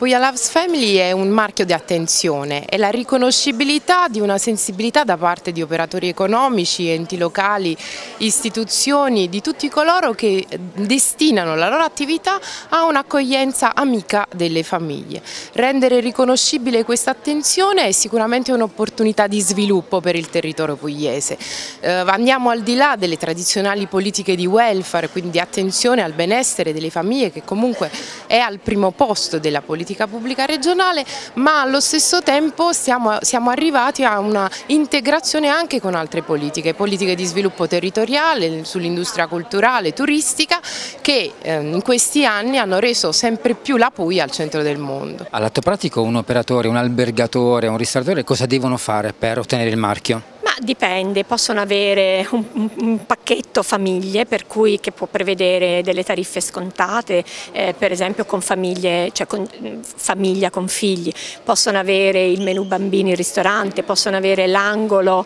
Puglia Loves Family è un marchio di attenzione, è la riconoscibilità di una sensibilità da parte di operatori economici, enti locali, istituzioni, di tutti coloro che destinano la loro attività a un'accoglienza amica delle famiglie. Rendere riconoscibile questa attenzione è sicuramente un'opportunità di sviluppo per il territorio pugliese. Andiamo al di là delle tradizionali politiche di welfare, quindi di attenzione al benessere delle famiglie, che comunque è al primo posto della politica pubblica regionale, ma allo stesso tempo siamo arrivati a una integrazione anche con altre politiche di sviluppo territoriale, sull'industria culturale, turistica, che in questi anni hanno reso sempre più la Puglia al centro del mondo. All'atto pratico un operatore, un albergatore, un ristoratore cosa devono fare per ottenere il marchio? Ma dipende, possono avere un pacchetto famiglie per cui che può prevedere delle tariffe scontate, per esempio con famiglie, cioè con famiglia con figli, possono avere il menù bambini in ristorante, possono avere l'angolo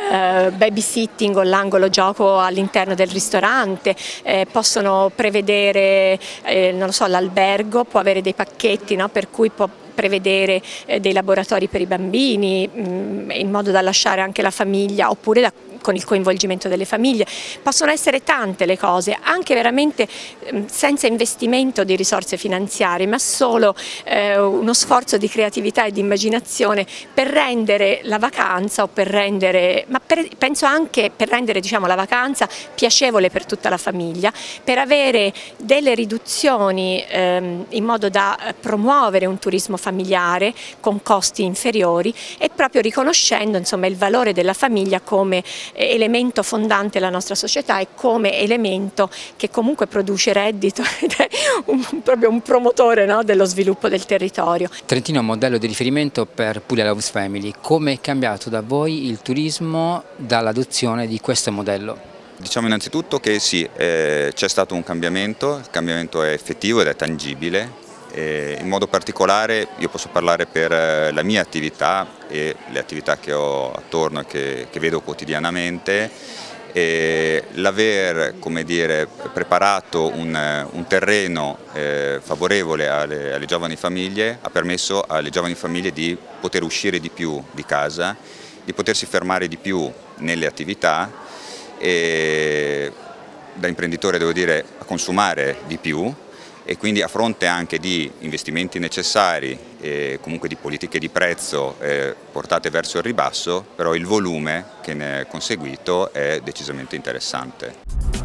babysitting o l'angolo gioco all'interno del ristorante, possono prevedere non lo so, l'albergo può avere dei pacchetti, no, per cui può prevedere dei laboratori per i bambini in modo da lasciare anche la famiglia, oppure con il coinvolgimento delle famiglie. Possono essere tante le cose, anche veramente senza investimento di risorse finanziarie, ma solo uno sforzo di creatività e di immaginazione per rendere la vacanza, o per rendere, penso anche per rendere, diciamo, la vacanza piacevole per tutta la famiglia, per avere delle riduzioni in modo da promuovere un turismo familiare con costi inferiori, e proprio riconoscendo, insomma, il valore della famiglia come elemento fondante della nostra società e come elemento che comunque produce reddito ed è proprio un promotore, no, dello sviluppo del territorio. Trentino è un modello di riferimento per Puglia Loves Family. Come è cambiato da voi il turismo dall'adozione di questo modello? Diciamo innanzitutto che sì, c'è stato un cambiamento, il cambiamento è effettivo ed è tangibile. In modo particolare io posso parlare per la mia attività e le attività che ho attorno e che vedo quotidianamente. L'aver, come dire, preparato un terreno favorevole alle giovani famiglie ha permesso alle giovani famiglie di poter uscire di più di casa, di potersi fermare di più nelle attività e da imprenditore devo dire a consumare di più. E quindi a fronte anche di investimenti necessari e comunque di politiche di prezzo portate verso il ribasso, però il volume che ne è conseguito è decisamente interessante.